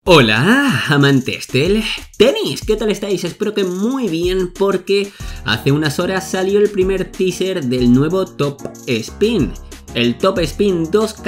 Hola, amantes del tenis, ¿qué tal estáis? Espero que muy bien, porque hace unas horas salió el primer teaser del nuevo Top Spin, el Top Spin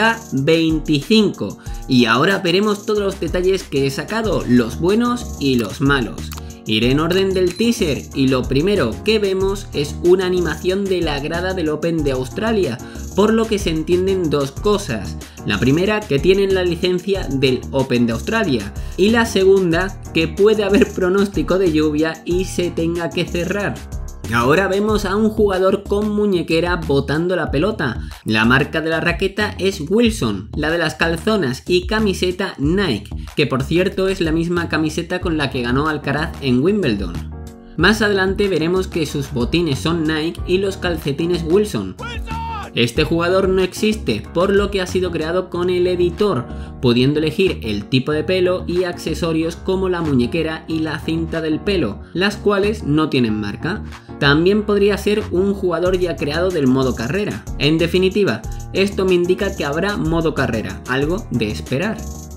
2K25, y ahora veremos todos los detalles que he sacado, los buenos y los malos. Iré en orden del teaser y lo primero que vemos es una animación de la grada del Open de Australia, por lo que se entienden dos cosas. La primera, que tienen la licencia del Open de Australia, y la segunda, que puede haber pronóstico de lluvia y se tenga que cerrar. Ahora vemos a un jugador con muñequera botando la pelota. La marca de la raqueta es Wilson, la de las calzonas y camiseta Nike, que por cierto es la misma camiseta con la que ganó Alcaraz en Wimbledon. Más adelante veremos que sus botines son Nike y los calcetines Wilson. Este jugador no existe, por lo que ha sido creado con el editor, pudiendo elegir el tipo de pelo y accesorios como la muñequera y la cinta del pelo, las cuales no tienen marca. También podría ser un jugador ya creado del modo carrera. En definitiva, esto me indica que habrá modo carrera, algo de esperar.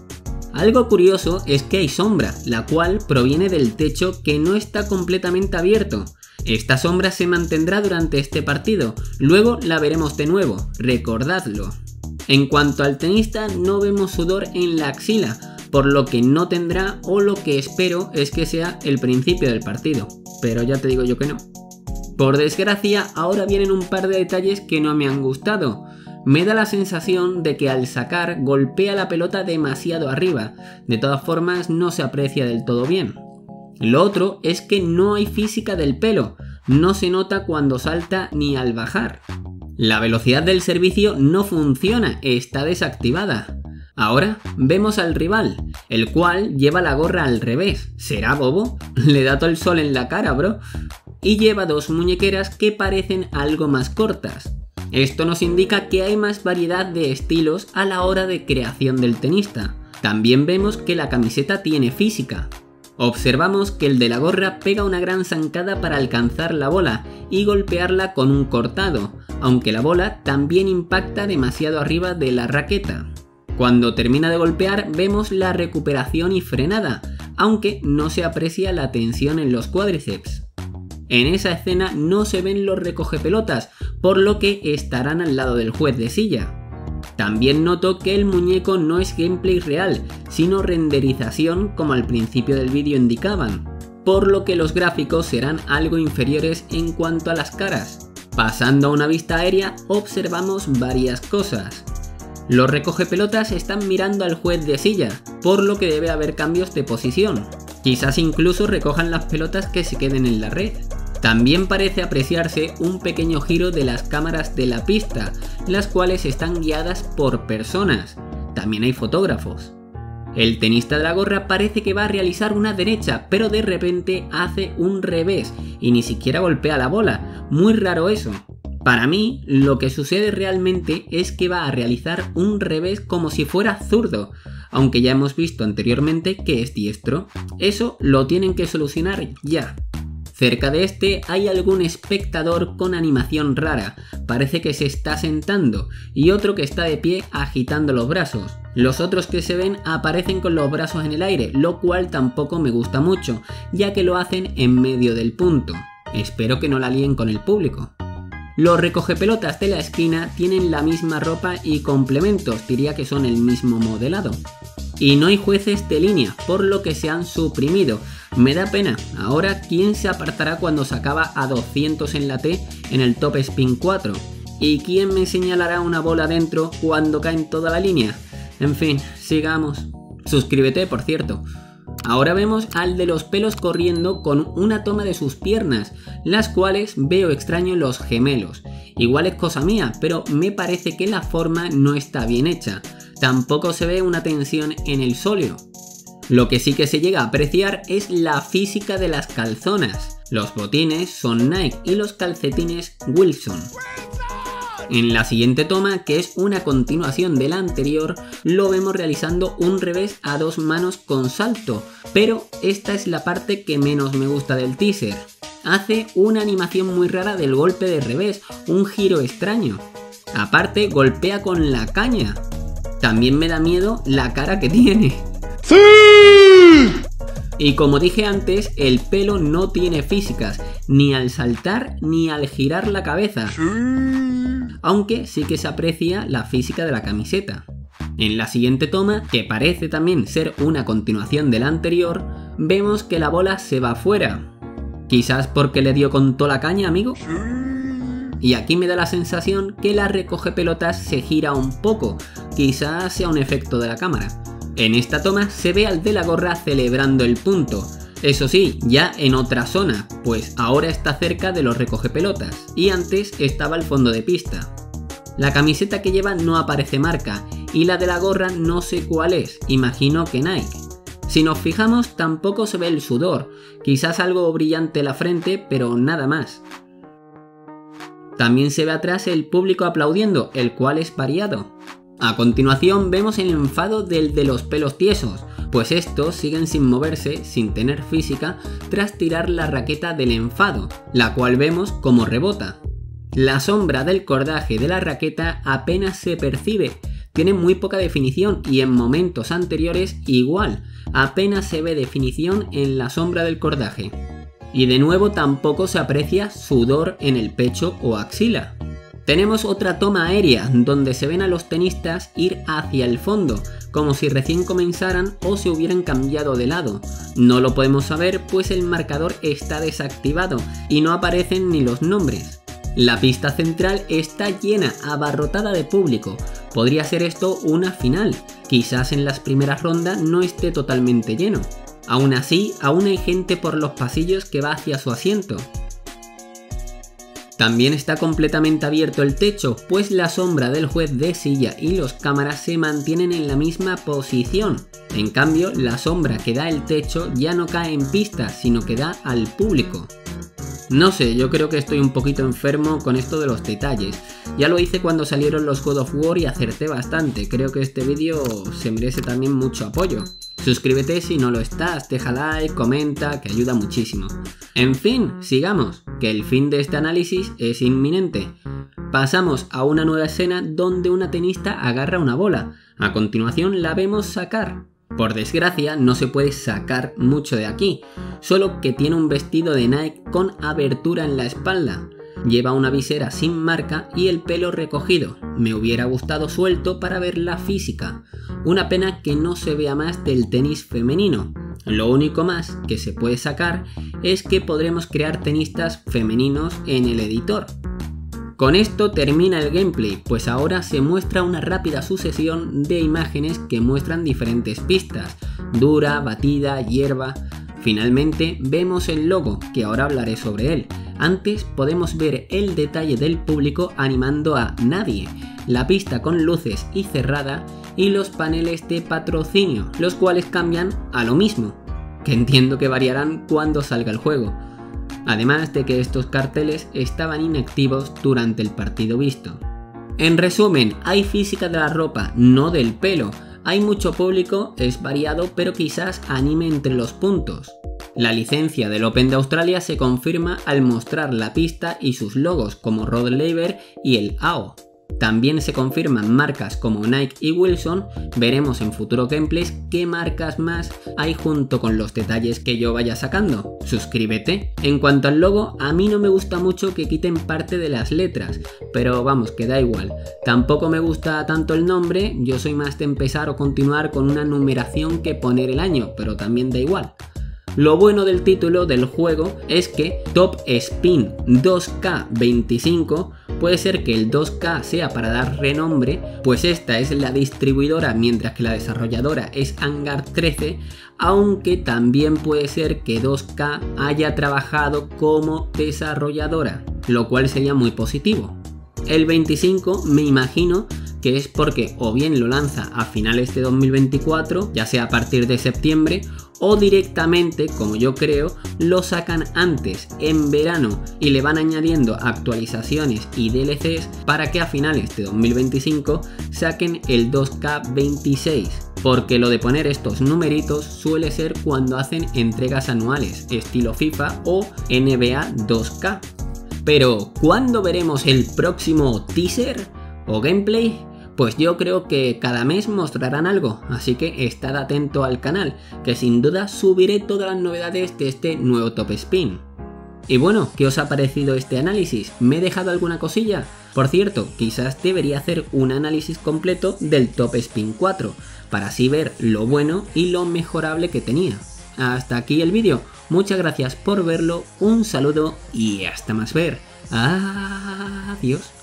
Algo curioso es que hay sombra, la cual proviene del techo que no está completamente abierto. Esta sombra se mantendrá durante este partido, luego la veremos de nuevo, recordadlo. En cuanto al tenista, no vemos sudor en la axila, por lo que no tendrá, o lo que espero es que sea el principio del partido, pero ya te digo yo que no. Por desgracia, ahora vienen un par de detalles que no me han gustado. Me da la sensación de que al sacar golpea la pelota demasiado arriba, de todas formas no se aprecia del todo bien. Lo otro es que no hay física del pelo, no se nota cuando salta ni al bajar. La velocidad del servicio no funciona, está desactivada. Ahora vemos al rival, el cual lleva la gorra al revés. ¿Será bobo? Le da todo el sol en la cara, bro. Y lleva dos muñequeras que parecen algo más cortas. Esto nos indica que hay más variedad de estilos a la hora de creación del tenista. También vemos que la camiseta tiene física. Observamos que el de la gorra pega una gran zancada para alcanzar la bola y golpearla con un cortado, aunque la bola también impacta demasiado arriba de la raqueta. Cuando termina de golpear vemos la recuperación y frenada, aunque no se aprecia la tensión en los cuádriceps. En esa escena no se ven los recogepelotas, por lo que estarán al lado del juez de silla. También noto que el muñeco no es gameplay real, sino renderización como al principio del vídeo indicaban, por lo que los gráficos serán algo inferiores en cuanto a las caras. Pasando a una vista aérea, observamos varias cosas. Los recogepelotas están mirando al juez de silla, por lo que debe haber cambios de posición. Quizás incluso recojan las pelotas que se queden en la red. También parece apreciarse un pequeño giro de las cámaras de la pista, las cuales están guiadas por personas. También hay fotógrafos. El tenista de la gorra parece que va a realizar una derecha, pero de repente hace un revés y ni siquiera golpea la bola. Muy raro eso. Para mí, lo que sucede realmente es que va a realizar un revés como si fuera zurdo, aunque ya hemos visto anteriormente que es diestro. Eso lo tienen que solucionar ya. Cerca de este hay algún espectador con animación rara, parece que se está sentando, y otro que está de pie agitando los brazos. Los otros que se ven aparecen con los brazos en el aire, lo cual tampoco me gusta mucho, ya que lo hacen en medio del punto. Espero que no la líen con el público. Los recogepelotas de la esquina tienen la misma ropa y complementos, diría que son el mismo modelado. Y no hay jueces de línea, por lo que se han suprimido. Me da pena. Ahora, ¿quién se apartará cuando se acaba a 200 en la T en el Top Spin 4? ¿Y quién me señalará una bola dentro cuando cae en toda la línea? En fin, sigamos. Suscríbete, por cierto. Ahora vemos al de los pelos corriendo con una toma de sus piernas, las cuales veo extraño los gemelos. Igual es cosa mía, pero me parece que la forma no está bien hecha. Tampoco se ve una tensión en el sóleo. Lo que sí que se llega a apreciar es la física de las calzonas. Los botines son Nike y los calcetines Wilson. En la siguiente toma, que es una continuación de la anterior, lo vemos realizando un revés a dos manos con salto, pero esta es la parte que menos me gusta del teaser. Hace una animación muy rara del golpe de revés, un giro extraño. Aparte, golpea con la caña. También me da miedo la cara que tiene. ¡Sí! Y como dije antes, el pelo no tiene físicas, ni al saltar ni al girar la cabeza, aunque sí que se aprecia la física de la camiseta. En la siguiente toma, que parece también ser una continuación de la anterior, vemos que la bola se va fuera. Quizás porque le dio con toda la caña, amigo. Y aquí me da la sensación que la recogepelotas se gira un poco, quizás sea un efecto de la cámara. En esta toma se ve al de la gorra celebrando el punto. Eso sí, ya en otra zona, pues ahora está cerca de los recogepelotas y antes estaba al fondo de pista. La camiseta que lleva no aparece marca y la de la gorra no sé cuál es, imagino que Nike. Si nos fijamos tampoco se ve el sudor, quizás algo brillante en la frente, pero nada más. También se ve atrás el público aplaudiendo, el cual es variado. A continuación vemos el enfado del de los pelos tiesos, pues estos siguen sin moverse, sin tener física, tras tirar la raqueta del enfado, la cual vemos como rebota. La sombra del cordaje de la raqueta apenas se percibe, tiene muy poca definición y en momentos anteriores igual, apenas se ve definición en la sombra del cordaje. Y de nuevo tampoco se aprecia sudor en el pecho o axila. Tenemos otra toma aérea donde se ven a los tenistas ir hacia el fondo, como si recién comenzaran o se hubieran cambiado de lado. No lo podemos saber pues el marcador está desactivado y no aparecen ni los nombres. La pista central está llena, abarrotada de público. Podría ser esto una final, quizás en las primeras rondas no esté totalmente lleno. Aún así, aún hay gente por los pasillos que va hacia su asiento. También está completamente abierto el techo, pues la sombra del juez de silla y los cámaras se mantienen en la misma posición. En cambio, la sombra que da el techo ya no cae en pista, sino que da al público. No sé, yo creo que estoy un poquito enfermo con esto de los detalles. Ya lo hice cuando salieron los God of War y acerté bastante. Creo que este vídeo se merece también mucho apoyo. Suscríbete si no lo estás, deja like, comenta, que ayuda muchísimo. En fin, sigamos, que el fin de este análisis es inminente. Pasamos a una nueva escena donde una tenista agarra una bola. A continuación la vemos sacar. Por desgracia no se puede sacar mucho de aquí, solo que tiene un vestido de Nike con abertura en la espalda. Lleva una visera sin marca y el pelo recogido. Me hubiera gustado suelto para ver la física. Una pena que no se vea más del tenis femenino. Lo único más que se puede sacar es que podremos crear tenistas femeninos en el editor. Con esto termina el gameplay, pues ahora se muestra una rápida sucesión de imágenes que muestran diferentes pistas, dura, batida, hierba. Finalmente vemos el logo, que ahora hablaré sobre él. Antes podemos ver el detalle del público animando a Nadie, la pista con luces y cerrada y los paneles de patrocinio, los cuales cambian a lo mismo, que entiendo que variarán cuando salga el juego. Además de que estos carteles estaban inactivos durante el partido visto. En resumen, hay física de la ropa, no del pelo. Hay mucho público, es variado, pero quizás anime entre los puntos. La licencia del Open de Australia se confirma al mostrar la pista y sus logos como Rod Laver y el AO. También se confirman marcas como Nike y Wilson. Veremos en futuros gameplays qué marcas más hay junto con los detalles que yo vaya sacando. Suscríbete. En cuanto al logo, a mí no me gusta mucho que quiten parte de las letras, pero vamos, que da igual. Tampoco me gusta tanto el nombre, yo soy más de empezar o continuar con una numeración que poner el año, pero también da igual. Lo bueno del título del juego es que Top Spin 2K25 puede ser que el 2K sea para dar renombre, pues esta es la distribuidora mientras que la desarrolladora es Hangar 13, aunque también puede ser que 2K haya trabajado como desarrolladora, lo cual sería muy positivo. El 25 me imagino que es porque o bien lo lanza a finales de 2024, ya sea a partir de septiembre, o directamente, como yo creo, lo sacan antes, en verano, y le van añadiendo actualizaciones y DLCs para que a finales de 2025 saquen el 2K26. Porque lo de poner estos numeritos suele ser cuando hacen entregas anuales, estilo FIFA o NBA 2K. Pero, ¿cuándo veremos el próximo teaser o gameplay? Pues yo creo que cada mes mostrarán algo, así que estad atento al canal, que sin duda subiré todas las novedades de este nuevo Top Spin. Y bueno, ¿qué os ha parecido este análisis? ¿Me he dejado alguna cosilla? Por cierto, quizás debería hacer un análisis completo del Top Spin 4, para así ver lo bueno y lo mejorable que tenía. Hasta aquí el vídeo, muchas gracias por verlo, un saludo y hasta más ver. Adiós.